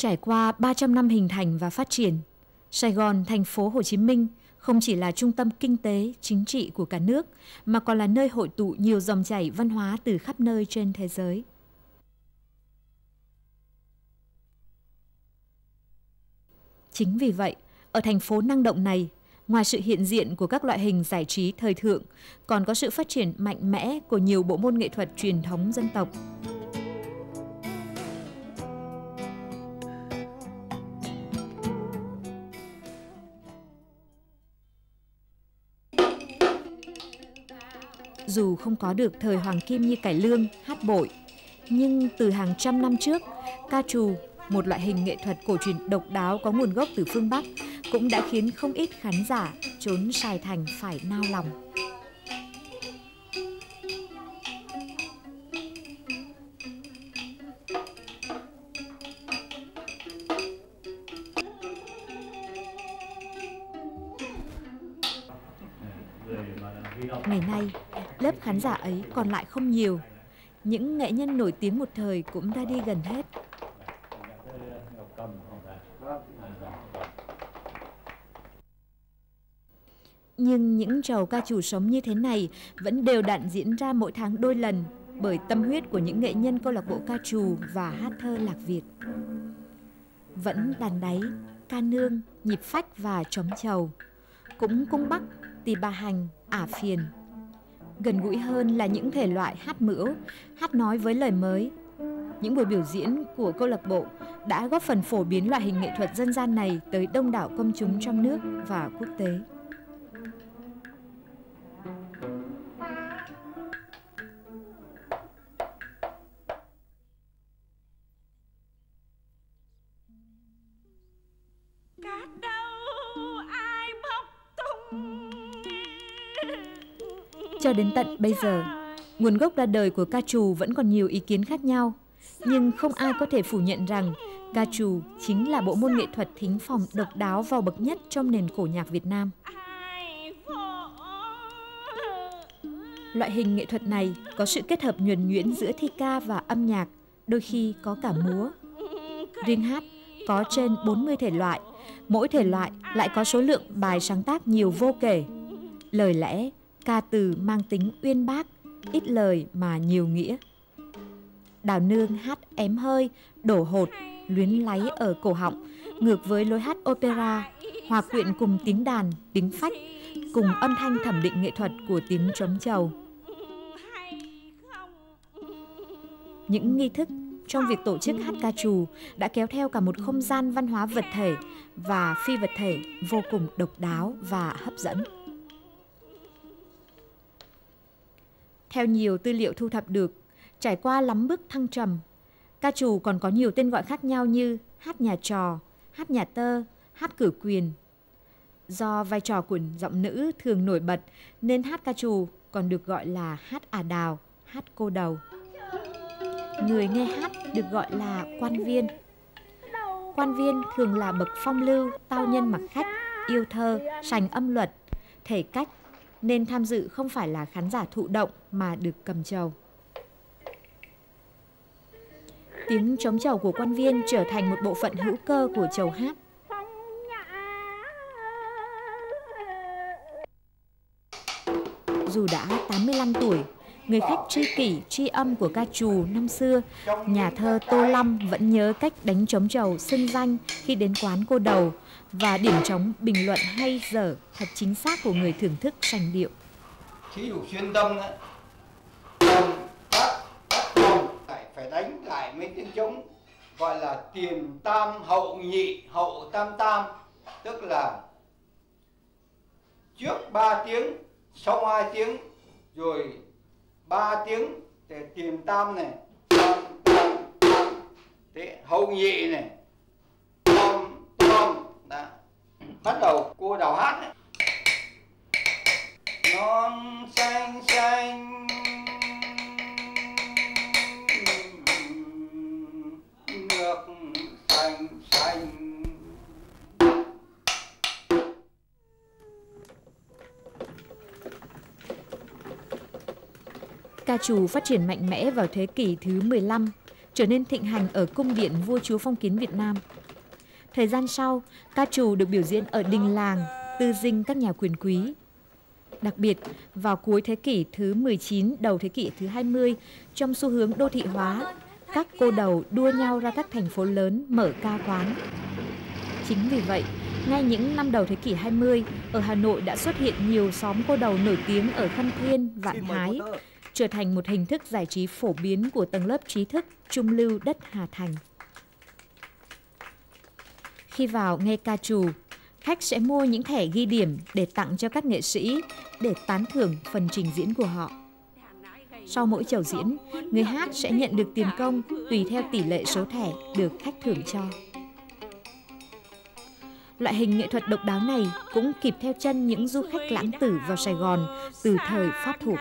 Trải qua 300 năm hình thành và phát triển, Sài Gòn, thành phố Hồ Chí Minh không chỉ là trung tâm kinh tế, chính trị của cả nước, mà còn là nơi hội tụ nhiều dòng chảy văn hóa từ khắp nơi trên thế giới. Chính vì vậy, ở thành phố năng động này, ngoài sự hiện diện của các loại hình giải trí thời thượng, còn có sự phát triển mạnh mẽ của nhiều bộ môn nghệ thuật truyền thống dân tộc. Dù không có được thời hoàng kim như cải lương, hát bội, nhưng từ hàng trăm năm trước, ca trù, một loại hình nghệ thuật cổ truyền độc đáo có nguồn gốc từ phương Bắc, cũng đã khiến không ít khán giả trốn Sài Thành phải nao lòng. Ngày nay, lớp khán giả ấy còn lại không nhiều. Những nghệ nhân nổi tiếng một thời cũng đã đi gần hết. Nhưng những trầu ca trù sống như thế này vẫn đều đặn diễn ra mỗi tháng đôi lần bởi tâm huyết của những nghệ nhân câu lạc bộ ca trù và hát thơ Lạc Việt. Vẫn đàn đáy, ca nương, nhịp phách và trống trầu, cũng cung bắc, tỳ bà hành, ả phiền. Gần gũi hơn là những thể loại hát mữu, hát nói với lời mới. Những buổi biểu diễn của câu lạc bộ đã góp phần phổ biến loại hình nghệ thuật dân gian này tới đông đảo công chúng trong nước và quốc tế. Cho đến tận bây giờ, nguồn gốc ra đời của ca trù vẫn còn nhiều ý kiến khác nhau, nhưng không ai có thể phủ nhận rằng ca trù chính là bộ môn nghệ thuật thính phòng độc đáo vào bậc nhất trong nền cổ nhạc Việt Nam. Loại hình nghệ thuật này có sự kết hợp nhuần nhuyễn giữa thi ca và âm nhạc, đôi khi có cả múa. Riêng hát có trên 40 thể loại, mỗi thể loại lại có số lượng bài sáng tác nhiều vô kể. Lời lẽ, ca từ mang tính uyên bác, ít lời mà nhiều nghĩa. Đào nương hát ém hơi, đổ hột, luyến láy ở cổ họng, ngược với lối hát opera, hòa quyện cùng tiếng đàn, tiếng phách, cùng âm thanh thẩm định nghệ thuật của tiếng trống trầu. Những nghi thức trong việc tổ chức hát ca trù đã kéo theo cả một không gian văn hóa vật thể và phi vật thể vô cùng độc đáo và hấp dẫn. Theo nhiều tư liệu thu thập được, trải qua lắm bước thăng trầm, ca trù còn có nhiều tên gọi khác nhau như hát nhà trò, hát nhà tơ, hát cử quyền. Do vai trò của giọng nữ thường nổi bật nên hát ca trù còn được gọi là hát ả đào, hát cô đầu. Người nghe hát được gọi là quan viên. Quan viên thường là bậc phong lưu, tao nhân mặc khách, yêu thơ, sành âm luật, thể cách, nên tham dự không phải là khán giả thụ động mà được cầm trầu. Tiếng trống trầu của quan viên trở thành một bộ phận hữu cơ của trầu hát. Dù đã 85 tuổi, người khách tri kỷ, tri âm của ca trù năm xưa, nhà thơ Tô Lâm vẫn nhớ cách đánh trống trầu xưng danh khi đến quán cô đầu và điểm trống bình luận hay dở thật chính xác của người thưởng thức sành điệu. Thí dụ xuyên tâm phải đánh lại mấy tiếng trống gọi là tiền tam hậu nhị hậu tam tam, tức là trước 3 tiếng, sau 2 tiếng, rồi 3 tiếng để tiền tam này, thế hậu nhị này, đó. Bắt đầu cô đào hát ấy. Non xanh xanh nước xanh xanh. Ca trù phát triển mạnh mẽ vào thế kỷ thứ 15, trở nên thịnh hành ở cung điện vua chúa phong kiến Việt Nam. Thời gian sau, ca trù được biểu diễn ở đình làng, tư dinh các nhà quyền quý. Đặc biệt, vào cuối thế kỷ thứ 19, đầu thế kỷ thứ 20, trong xu hướng đô thị hóa, các cô đầu đua nhau ra các thành phố lớn mở ca quán. Chính vì vậy, ngay những năm đầu thế kỷ 20, ở Hà Nội đã xuất hiện nhiều xóm cô đầu nổi tiếng ở Khâm Thiên, Vạn Thái, trở thành một hình thức giải trí phổ biến của tầng lớp trí thức trung lưu đất Hà Thành. Khi vào nghe ca trù, khách sẽ mua những thẻ ghi điểm để tặng cho các nghệ sĩ để tán thưởng phần trình diễn của họ. Sau mỗi chầu diễn, người hát sẽ nhận được tiền công tùy theo tỷ lệ số thẻ được khách thưởng cho. Loại hình nghệ thuật độc đáo này cũng kịp theo chân những du khách lãng tử vào Sài Gòn từ thời Pháp thuộc.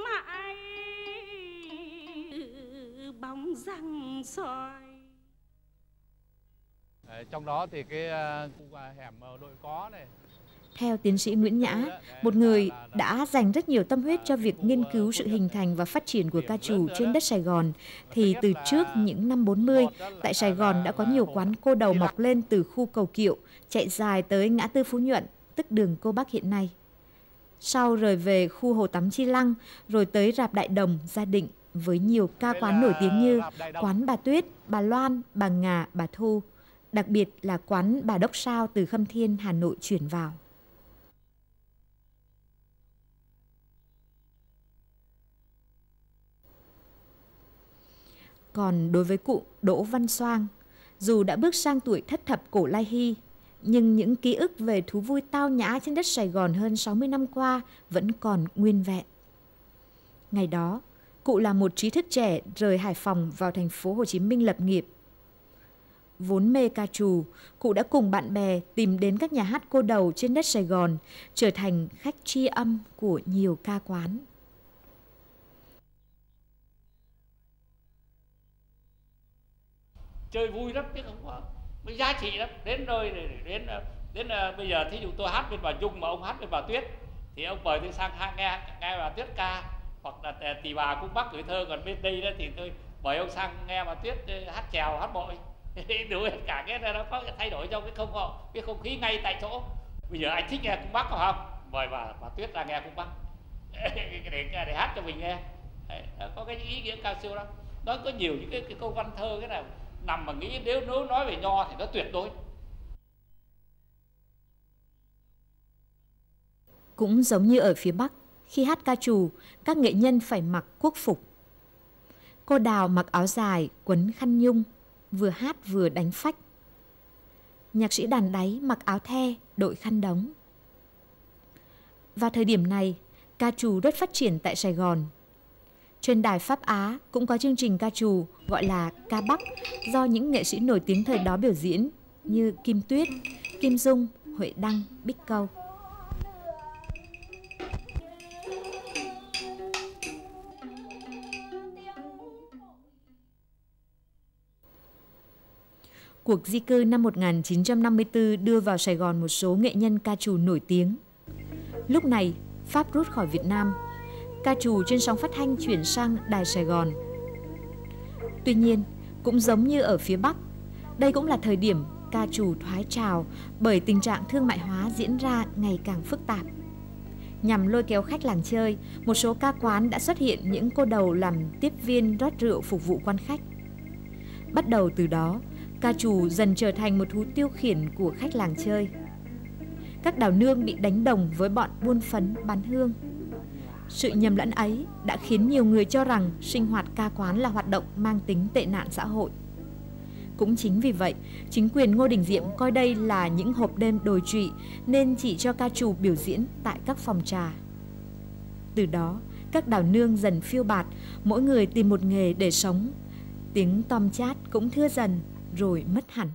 Trong đó thì cái hẻm Đội Có này. Theo tiến sĩ Nguyễn Nhã, một người đã dành rất nhiều tâm huyết cho việc nghiên cứu sự hình thành và phát triển của ca trù trên đất Sài Gòn, thì từ trước những năm 40, tại Sài Gòn đã có nhiều quán cô đầu mọc lên từ khu Cầu Kiệu, chạy dài tới ngã tư Phú Nhuận, tức đường Cô Bắc hiện nay. Sau rời về khu Hồ Tắm Chi Lăng, rồi tới rạp Đại Đồng, Gia Định, với nhiều ca quán nổi tiếng như quán Bà Tuyết, Bà Loan, Bà Ngà, Bà Thu, đặc biệt là quán Bà Đốc Sao từ Khâm Thiên, Hà Nội chuyển vào. Còn đối với cụ Đỗ Văn Xoang, dù đã bước sang tuổi thất thập cổ lai hy, nhưng những ký ức về thú vui tao nhã trên đất Sài Gòn hơn 60 năm qua vẫn còn nguyên vẹn. Ngày đó, cụ là một trí thức trẻ rời Hải Phòng vào thành phố Hồ Chí Minh lập nghiệp. Vốn mê ca trù, cụ đã cùng bạn bè tìm đến các nhà hát cô đầu trên đất Sài Gòn, trở thành khách tri âm của nhiều ca quán. Chơi vui lắm chứ không có giá trị lắm. Đến nơi đến bây giờ thí dụ tôi hát bên bà Dung mà ông hát bên bà Tuyết thì ông mời tôi sang nghe bà Tuyết ca, hoặc là Tỳ Bà Cung Bắc gửi thơ. Còn bên đây đó thì tôi mời ông sang nghe bà Tuyết hát chèo, hát bội. Đủ hết cả cái nó có cái thay đổi trong cái không khí ngay tại chỗ. Bây giờ anh thích nghe Cung Bắc không? Mời bà Tuyết ra nghe Cung Bắc để hát cho mình nghe. Có cái ý nghĩa cao siêu lắm. Nó có nhiều những cái câu văn thơ cái này nằm mà nghĩ nếu nói về nho thì nó tuyệt đối. Cũng giống như ở phía Bắc, khi hát ca trù, các nghệ nhân phải mặc quốc phục. Cô đào mặc áo dài, quấn khăn nhung, vừa hát vừa đánh phách. Nhạc sĩ đàn đáy mặc áo the, đội khăn đóng. Vào thời điểm này, ca trù rất phát triển tại Sài Gòn. Trên đài Pháp Á cũng có chương trình ca trù gọi là ca Bắc do những nghệ sĩ nổi tiếng thời đó biểu diễn như Kim Tuyết, Kim Dung, Huệ Đăng, Bích Câu. Cuộc di cư năm 1954 đưa vào Sài Gòn một số nghệ nhân ca trù nổi tiếng. Lúc này, Pháp rút khỏi Việt Nam, ca trù trên sóng phát thanh chuyển sang đài Sài Gòn. Tuy nhiên, cũng giống như ở phía Bắc, đây cũng là thời điểm ca trù thoái trào bởi tình trạng thương mại hóa diễn ra ngày càng phức tạp. Nhằm lôi kéo khách làng chơi, một số ca quán đã xuất hiện những cô đầu làm tiếp viên rót rượu phục vụ quan khách. Bắt đầu từ đó, ca trù dần trở thành một thú tiêu khiển của khách làng chơi. Các đào nương bị đánh đồng với bọn buôn phấn bán hương. Sự nhầm lẫn ấy đã khiến nhiều người cho rằng sinh hoạt ca quán là hoạt động mang tính tệ nạn xã hội. Cũng chính vì vậy, chính quyền Ngô Đình Diệm coi đây là những hộp đêm đồi trụy nên chỉ cho ca trù biểu diễn tại các phòng trà. Từ đó, các đào nương dần phiêu bạt, mỗi người tìm một nghề để sống. Tiếng tom chát cũng thưa dần rồi mất hẳn.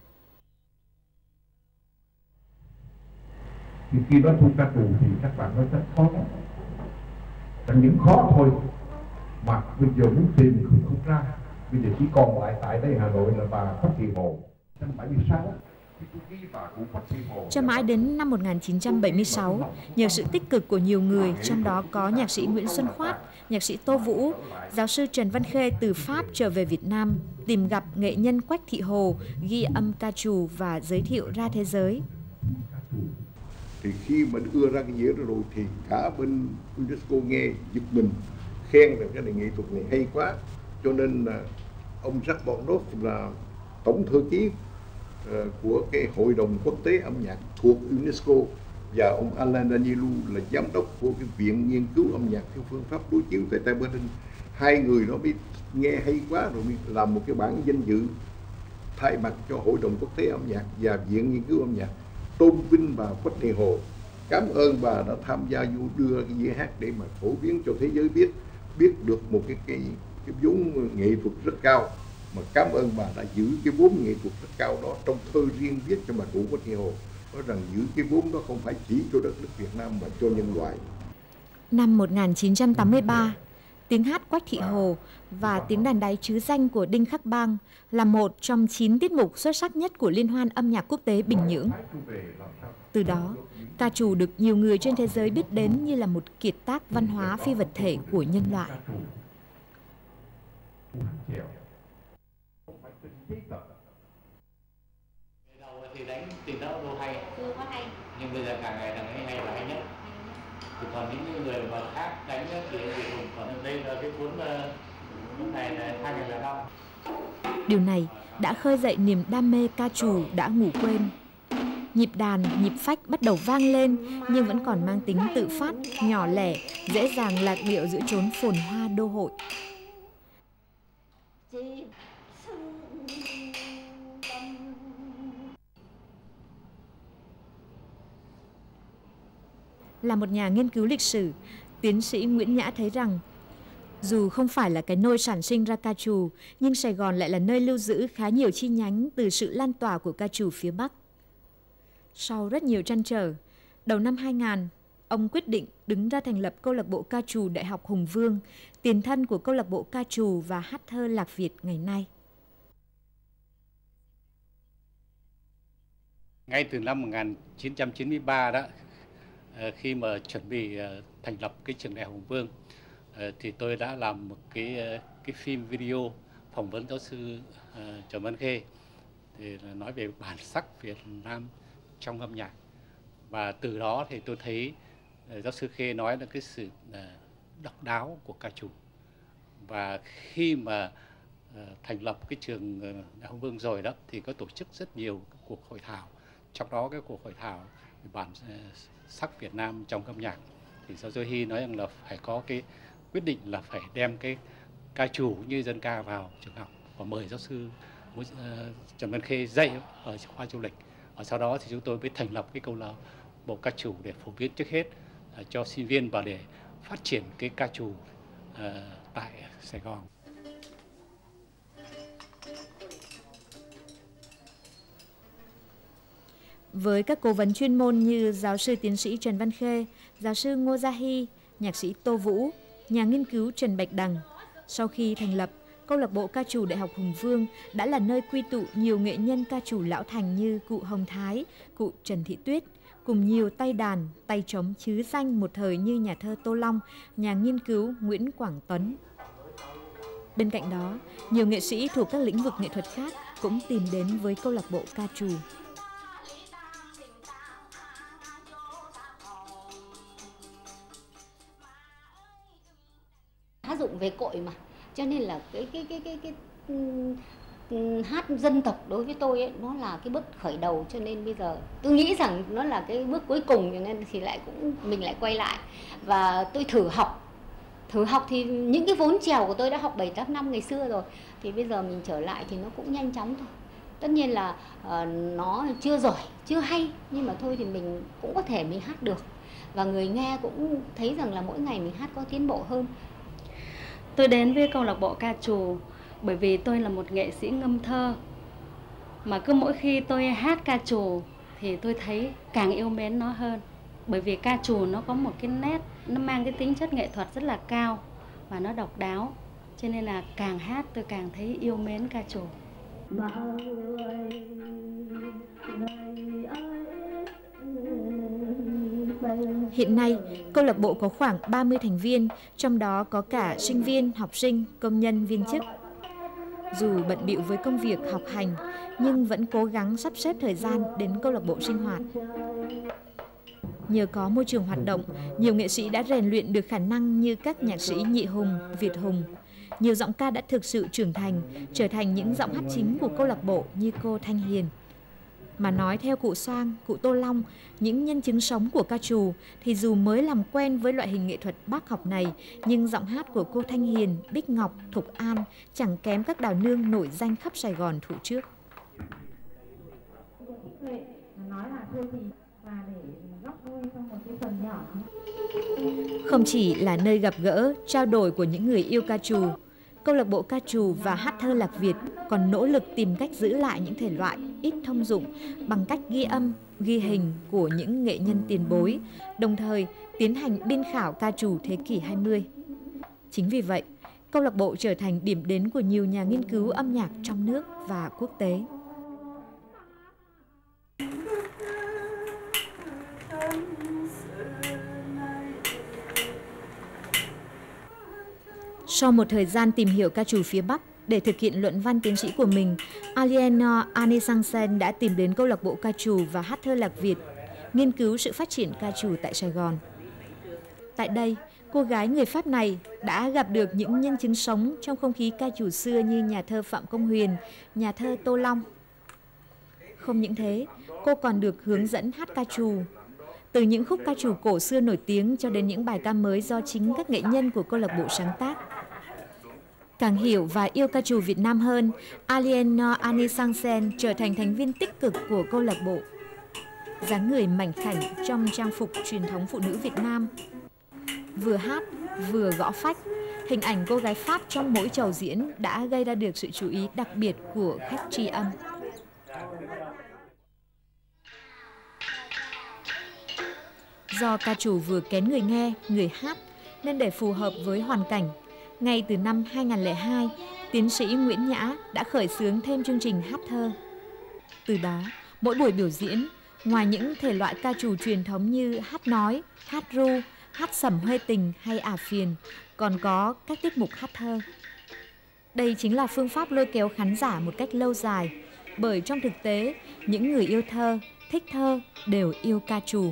Thì khi đó thu ca trù thì các bạn nói rất khó. Là những khó thôi mà bây giờ muốn tìm không ra. Bây giờ chỉ còn lại tại đây Hà Nội là bà Phát Kỳ Hồ năm 76. Cho mãi đến năm 1976, nhờ sự tích cực của nhiều người, trong đó có nhạc sĩ Nguyễn Xuân Khoát, nhạc sĩ Tô Vũ, giáo sư Trần Văn Khê từ Pháp trở về Việt Nam, tìm gặp nghệ nhân Quách Thị Hồ, ghi âm ca trù và giới thiệu ra thế giới. Thì khi mà đưa ra cái dĩa rồi thì cả bên UNESCO nghe giật mình, khen rằng cái này nghệ thuật này hay quá. Cho nên là ông Jacques Bornoff là tổng thư ký của cái hội đồng quốc tế âm nhạc thuộc UNESCO và ông Alain Danielou là giám đốc của cái viện nghiên cứu âm nhạc theo phương pháp đối chiếu tại Tây Berlin. Hai người nó biết nghe hay quá rồi mới làm một cái bản danh dự thay mặt cho hội đồng quốc tế âm nhạc và viện nghiên cứu âm nhạc, tôn vinh bà Quách Thị Hồ, cảm ơn bà đã tham gia vô đưa cái dĩa hát để mà phổ biến cho thế giới biết được một cái vốn nghệ thuật rất cao, mà cảm ơn bà đã giữ cái vốn nghệ thuật rất cao đó trong thơ riêng viết cho bà cụ Quách Thị Hồ, nói rằng giữ cái vốn đó không phải chỉ cho đất nước Việt Nam mà cho nhân loại. Năm 1983, tiếng hát Quách Thị Hồ và tiếng đàn đáy trứ danh của Đinh Khắc Bang là một trong 9 tiết mục xuất sắc nhất của Liên hoan âm nhạc quốc tế Bình Nhưỡng. Từ đó, ca trù được nhiều người trên thế giới biết đến như là một kiệt tác văn hóa phi vật thể của nhân loại. Thì đánh tiền đó đâu hay, chưa có hay, nhưng bây giờ càng ngày càng hay là hay nhất. Thì còn những người mà khác đánh thì còn đây là cái cuốn này là 2005. Điều này đã khơi dậy niềm đam mê ca trù đã ngủ quên. Nhịp đàn, nhịp phách bắt đầu vang lên nhưng vẫn còn mang tính tự phát, nhỏ lẻ, dễ dàng lạc điệu giữa chốn phồn hoa đô hội. Là một nhà nghiên cứu lịch sử, tiến sĩ Nguyễn Nhã thấy rằng dù không phải là cái nôi sản sinh ra ca trù, nhưng Sài Gòn lại là nơi lưu giữ khá nhiều chi nhánh từ sự lan tỏa của ca trù phía Bắc. Sau rất nhiều trăn trở, đầu năm 2000, ông quyết định đứng ra thành lập câu lạc bộ ca trù Đại học Hùng Vương, tiền thân của câu lạc bộ ca trù và hát thơ Lạc Việt ngày nay. Ngay từ năm 1993 đó, khi mà chuẩn bị thành lập cái trường Đại học Hùng Vương, thì tôi đã làm một cái phim video phỏng vấn giáo sư Trần Văn Khê thì nói về bản sắc Việt Nam trong âm nhạc. Và từ đó thì tôi thấy giáo sư Khê nói là cái sự độc đáo của ca trù. Và khi mà thành lập cái trường Đại học Hùng Vương rồi đó thì có tổ chức rất nhiều cuộc hội thảo. Trong đó cái cuộc hội thảo về bản sắc Việt Nam trong âm nhạc thì giáo sư Hy nói rằng là phải có cái quyết định là phải đem cái ca trù như dân ca vào trường học và mời giáo sư Trần Văn Khê dạy ở khoa du lịch. Và sau đó thì chúng tôi mới thành lập cái câu lạc bộ ca trù để phổ biến trước hết cho sinh viên và để phát triển cái ca trù tại Sài Gòn. Với các cố vấn chuyên môn như giáo sư tiến sĩ Trần Văn Khê, giáo sư Ngô Gia Hy, nhạc sĩ Tô Vũ, nhà nghiên cứu Trần Bạch Đằng, sau khi thành lập, câu lạc bộ ca trù Đại học Hùng Vương đã là nơi quy tụ nhiều nghệ nhân ca trù lão thành như cụ Hồng Thái, cụ Trần Thị Tuyết, cùng nhiều tay đàn, tay trống trứ danh một thời như nhà thơ Tô Long, nhà nghiên cứu Nguyễn Quảng Tuấn. Bên cạnh đó, nhiều nghệ sĩ thuộc các lĩnh vực nghệ thuật khác cũng tìm đến với câu lạc bộ ca trù. Hát dụng về cội mà, cho nên là cái hát dân tộc đối với tôi ấy, nó là cái bước khởi đầu, cho nên bây giờ tôi nghĩ rằng nó là cái bước cuối cùng, cho nên thì mình lại quay lại và tôi thử học thì những cái vốn chèo của tôi đã học 7-8 năm ngày xưa rồi, thì bây giờ mình trở lại thì nó cũng nhanh chóng thôi. Tất nhiên là nó chưa giỏi, chưa hay, nhưng mà thôi thì mình cũng có thể mình hát được và người nghe cũng thấy rằng là mỗi ngày mình hát có tiến bộ hơn. Tôi đến với câu lạc bộ ca trù bởi vì tôi là một nghệ sĩ ngâm thơ. Mà cứ mỗi khi tôi hát ca trù thì tôi thấy càng yêu mến nó hơn. Bởi vì ca trù nó có một cái nét, nó mang cái tính chất nghệ thuật rất là cao và nó độc đáo. Cho nên là càng hát tôi càng thấy yêu mến ca trù. Hiện nay, câu lạc bộ có khoảng 30 thành viên, trong đó có cả sinh viên, học sinh, công nhân, viên chức. Dù bận bịu với công việc học hành, nhưng vẫn cố gắng sắp xếp thời gian đến câu lạc bộ sinh hoạt. Nhờ có môi trường hoạt động, nhiều nghệ sĩ đã rèn luyện được khả năng như các nhạc sĩ Nhị Hùng, Việt Hùng. Nhiều giọng ca đã thực sự trưởng thành, trở thành những giọng hát chính của câu lạc bộ như cô Thanh Hiền. Mà nói theo cụ Soang, cụ Tô Long, những nhân chứng sống của ca trù, thì dù mới làm quen với loại hình nghệ thuật bác học này, nhưng giọng hát của cô Thanh Hiền, Bích Ngọc, Thục An chẳng kém các đào nương nổi danh khắp Sài Gòn thủ trước. Không chỉ là nơi gặp gỡ, trao đổi của những người yêu ca trù, câu lạc bộ ca trù và hát thơ Lạc Việt còn nỗ lực tìm cách giữ lại những thể loại ít thông dụng bằng cách ghi âm, ghi hình của những nghệ nhân tiền bối, đồng thời tiến hành biên khảo ca trù thế kỷ 20. Chính vì vậy, câu lạc bộ trở thành điểm đến của nhiều nhà nghiên cứu âm nhạc trong nước và quốc tế. Sau một thời gian tìm hiểu ca trù phía Bắc, để thực hiện luận văn tiến sĩ của mình, Aliénor Anisangsen đã tìm đến câu lạc bộ ca trù và hát thơ Lạc Việt, nghiên cứu sự phát triển ca trù tại Sài Gòn. Tại đây, cô gái người Pháp này đã gặp được những nhân chứng sống trong không khí ca trù xưa như nhà thơ Phạm Công Huyền, nhà thơ Tô Long. Không những thế, cô còn được hướng dẫn hát ca trù. Từ những khúc ca trù cổ xưa nổi tiếng cho đến những bài ca mới do chính các nghệ nhân của câu lạc bộ sáng tác. Càng hiểu và yêu ca trù Việt Nam hơn, Aliénor Anisangsen trở thành thành viên tích cực của câu lạc bộ. Dáng người mảnh khảnh trong trang phục truyền thống phụ nữ Việt Nam. Vừa hát, vừa gõ phách, hình ảnh cô gái Pháp trong mỗi chầu diễn đã gây ra được sự chú ý đặc biệt của khách tri âm. Do ca trù vừa kén người nghe, người hát, nên để phù hợp với hoàn cảnh, ngay từ năm 2002, tiến sĩ Nguyễn Nhã đã khởi xướng thêm chương trình hát thơ. Từ đó, mỗi buổi biểu diễn, ngoài những thể loại ca trù truyền thống như hát nói, hát ru, hát sẩm huê tình hay ả phiền, còn có các tiết mục hát thơ. Đây chính là phương pháp lôi kéo khán giả một cách lâu dài, bởi trong thực tế, những người yêu thơ, thích thơ đều yêu ca trù.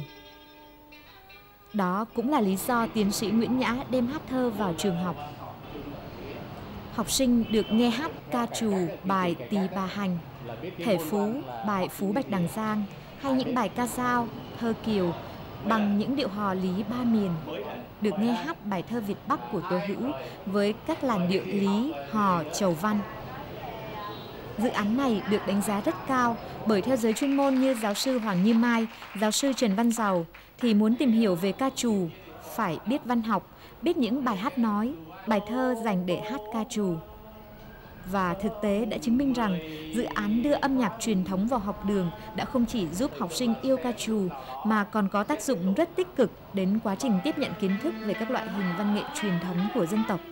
Đó cũng là lý do tiến sĩ Nguyễn Nhã đem hát thơ vào trường học. Học sinh được nghe hát ca trù bài Tỳ Bà Hành, Thể Phú, bài Phú Bạch Đằng Giang hay những bài ca dao, thơ kiều bằng những điệu hò lý ba miền. Được nghe hát bài thơ Việt Bắc của Tố Hữu với các làn điệu lý, hò, chầu văn. Dự án này được đánh giá rất cao bởi theo giới chuyên môn như giáo sư Hoàng Như Mai, giáo sư Trần Văn Giàu thì muốn tìm hiểu về ca trù phải biết văn học, biết những bài hát nói, bài thơ dành để hát ca trù. Và thực tế đã chứng minh rằng dự án đưa âm nhạc truyền thống vào học đường đã không chỉ giúp học sinh yêu ca trù mà còn có tác dụng rất tích cực đến quá trình tiếp nhận kiến thức về các loại hình văn nghệ truyền thống của dân tộc.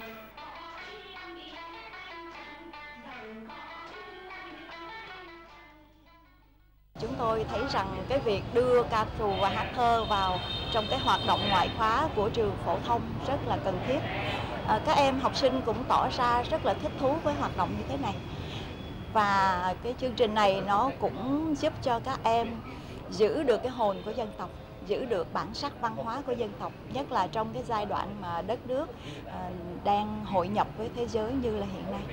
Chúng tôi thấy rằng cái việc đưa ca trù và hát thơ vào trong cái hoạt động ngoại khóa của trường phổ thông rất là cần thiết. Các em học sinh cũng tỏ ra rất là thích thú với hoạt động như thế này. Và cái chương trình này nó cũng giúp cho các em giữ được cái hồn của dân tộc, giữ được bản sắc văn hóa của dân tộc, nhất là trong cái giai đoạn mà đất nước đang hội nhập với thế giới như là hiện nay.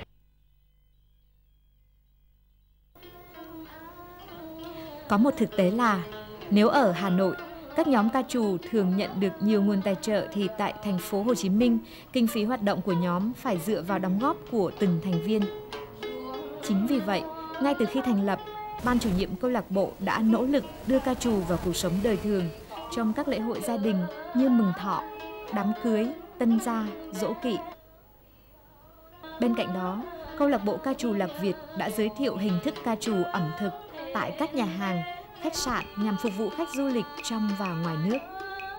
Có một thực tế là nếu ở Hà Nội, các nhóm ca trù thường nhận được nhiều nguồn tài trợ thì tại thành phố Hồ Chí Minh, kinh phí hoạt động của nhóm phải dựa vào đóng góp của từng thành viên. Chính vì vậy, ngay từ khi thành lập, ban chủ nhiệm câu lạc bộ đã nỗ lực đưa ca trù vào cuộc sống đời thường trong các lễ hội gia đình như mừng thọ, đám cưới, tân gia, giỗ kỵ. Bên cạnh đó, câu lạc bộ ca trù Lạc Việt đã giới thiệu hình thức ca trù ẩm thực tại các nhà hàng, khách sạn nhằm phục vụ khách du lịch trong và ngoài nước.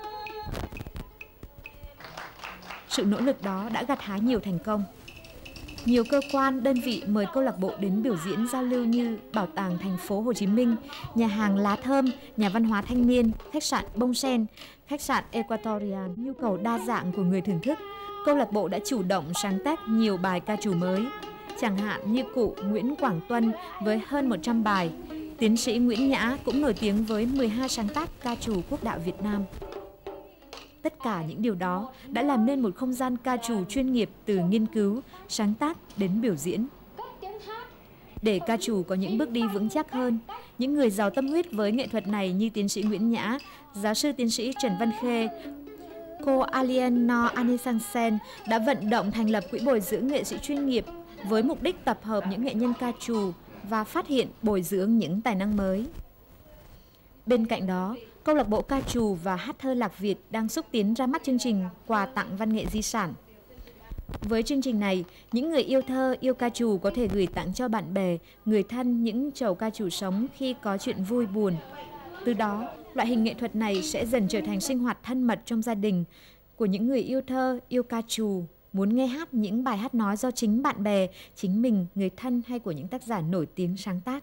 Sự nỗ lực đó đã gặt hái nhiều thành công. Nhiều cơ quan, đơn vị mời câu lạc bộ đến biểu diễn giao lưu như Bảo tàng Thành phố Hồ Chí Minh, nhà hàng Lá Thơm, nhà văn hóa thanh niên, khách sạn Bông Sen, khách sạn Equatorial. Nhu cầu đa dạng của người thưởng thức, câu lạc bộ đã chủ động sáng tác nhiều bài ca trù mới. Chẳng hạn như cụ Nguyễn Quảng Tuân với hơn 100 bài, tiến sĩ Nguyễn Nhã cũng nổi tiếng với 12 sáng tác ca trù quốc đạo Việt Nam. Tất cả những điều đó đã làm nên một không gian ca trù chuyên nghiệp từ nghiên cứu, sáng tác đến biểu diễn. Để ca trù có những bước đi vững chắc hơn, những người giàu tâm huyết với nghệ thuật này như tiến sĩ Nguyễn Nhã, giáo sư tiến sĩ Trần Văn Khê, cô Aliénor Anisangsen đã vận động thành lập quỹ bồi dưỡng nghệ sĩ chuyên nghiệp với mục đích tập hợp những nghệ nhân ca trù và phát hiện, bồi dưỡng những tài năng mới. Bên cạnh đó, câu lạc bộ ca trù và hát thơ Lạc Việt đang xúc tiến ra mắt chương trình quà tặng văn nghệ di sản. Với chương trình này, những người yêu thơ, yêu ca trù có thể gửi tặng cho bạn bè, người thân những trầu ca trù sống khi có chuyện vui buồn. Từ đó, loại hình nghệ thuật này sẽ dần trở thành sinh hoạt thân mật trong gia đình của những người yêu thơ, yêu ca trù, muốn nghe hát những bài hát nói do chính bạn bè, chính mình, người thân hay của những tác giả nổi tiếng sáng tác.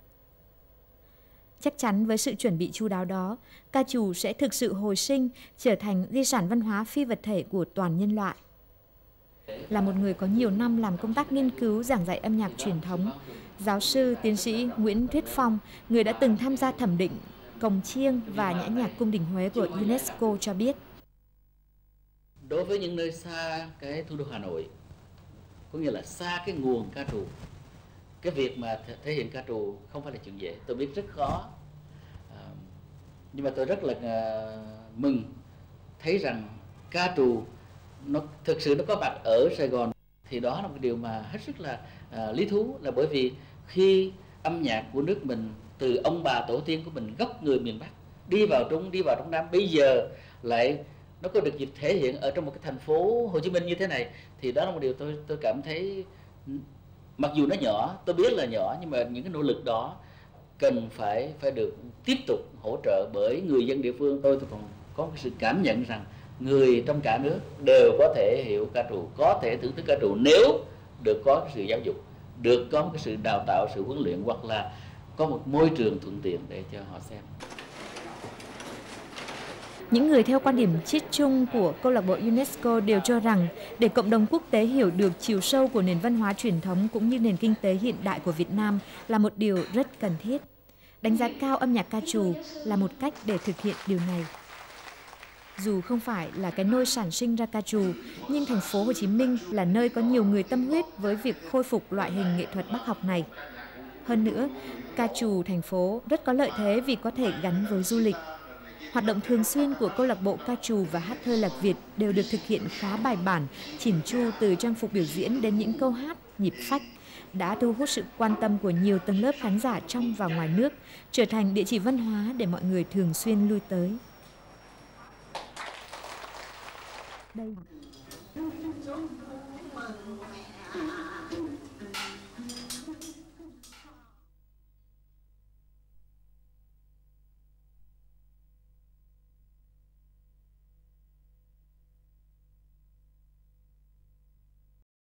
Chắc chắn với sự chuẩn bị chu đáo đó, ca trù sẽ thực sự hồi sinh, trở thành di sản văn hóa phi vật thể của toàn nhân loại. Là một người có nhiều năm làm công tác nghiên cứu giảng dạy âm nhạc truyền thống, giáo sư tiến sĩ Nguyễn Thuyết Phong, người đã từng tham gia thẩm định cồng chiêng và nhã nhạc cung đình Huế của UNESCO cho biết. Đối với những nơi xa cái thủ đô Hà Nội, có nghĩa là xa cái nguồn ca trù, cái việc mà thể hiện ca trù không phải là chuyện dễ, tôi biết rất khó. Nhưng mà tôi rất là mừng thấy rằng ca trù nó thực sự nó có mặt ở Sài Gòn, thì đó là một điều mà hết sức là lý thú, là bởi vì khi âm nhạc của nước mình từ ông bà tổ tiên của mình, gốc người miền Bắc đi vào trong Nam, bây giờ lại nó có được dịp thể hiện ở trong một cái thành phố Hồ Chí Minh như thế này, thì đó là một điều tôi cảm thấy, mặc dù nó nhỏ, tôi biết là nhỏ, nhưng mà những cái nỗ lực đó cần phải được tiếp tục hỗ trợ bởi người dân địa phương. Tôi còn có cái sự cảm nhận rằng người trong cả nước đều có thể hiểu ca trù, có thể thưởng thức ca trù nếu được có cái sự giáo dục, được có một cái sự đào tạo, sự huấn luyện, hoặc là có một môi trường thuận tiện để cho họ xem. Những người theo quan điểm triết chung của câu lạc bộ UNESCO đều cho rằng để cộng đồng quốc tế hiểu được chiều sâu của nền văn hóa truyền thống cũng như nền kinh tế hiện đại của Việt Nam là một điều rất cần thiết. Đánh giá cao âm nhạc ca trù là một cách để thực hiện điều này. Dù không phải là cái nôi sản sinh ra ca trù, nhưng thành phố Hồ Chí Minh là nơi có nhiều người tâm huyết với việc khôi phục loại hình nghệ thuật Bắc học này. Hơn nữa, ca trù thành phố rất có lợi thế vì có thể gắn với du lịch. Hoạt động thường xuyên của câu lạc bộ ca trù và hát thơ Lạc Việt đều được thực hiện khá bài bản, chỉn chu từ trang phục biểu diễn đến những câu hát, nhịp phách, đã thu hút sự quan tâm của nhiều tầng lớp khán giả trong và ngoài nước, trở thành địa chỉ văn hóa để mọi người thường xuyên lui tới. Đây